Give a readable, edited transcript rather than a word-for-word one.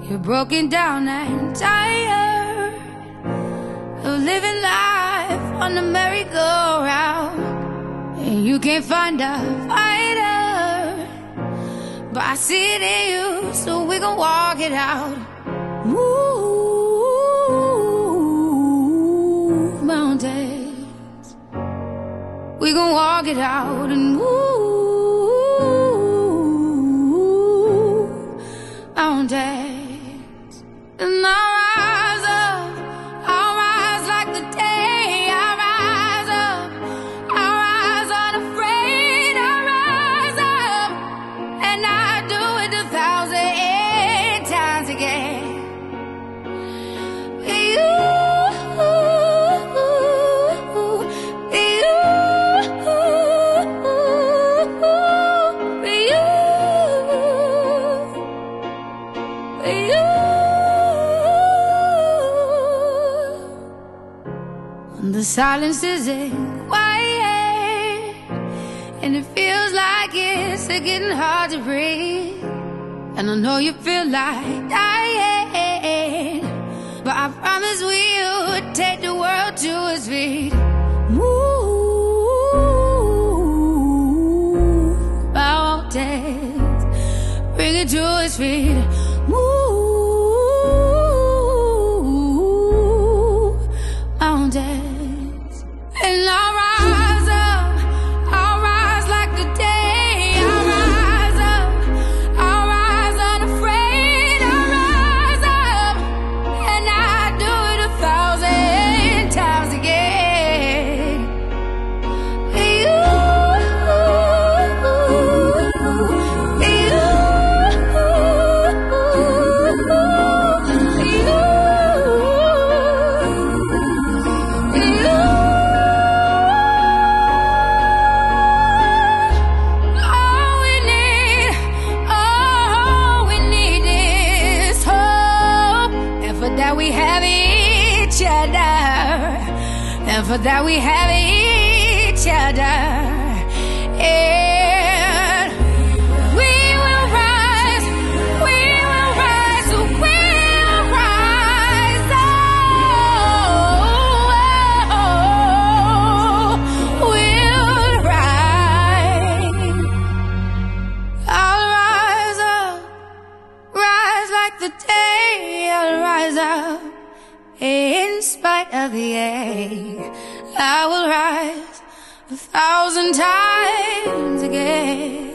You're broken down and tired of living life on the merry-go-round, and you can't find a fighter, but I see it in you, so we gon' walk it out. Move mountains, we gon' walk it out and move mountains. And I'll rise up, I'll rise like the day. I'll rise up, I'll rise unafraid. I'll rise up, and I'll do it 1,000 times again. The silence isn't quiet, and it feels like it's getting hard to breathe. And I know you feel like dying, but I promise we'll take the world to its feet. Move mountains, bring it to its feet. Move mountains. And I'll rise up, I'll rise like the day. I'll rise up, I'll rise unafraid. I'll rise up, and I'll do it 1,000 times again. That we have each other, and for that we have each other, and we will rise, we will rise, we will rise, we'll rise. I'll rise up, rise like the day. I'll rise up in spite of the ache. I will rise 1,000 times again.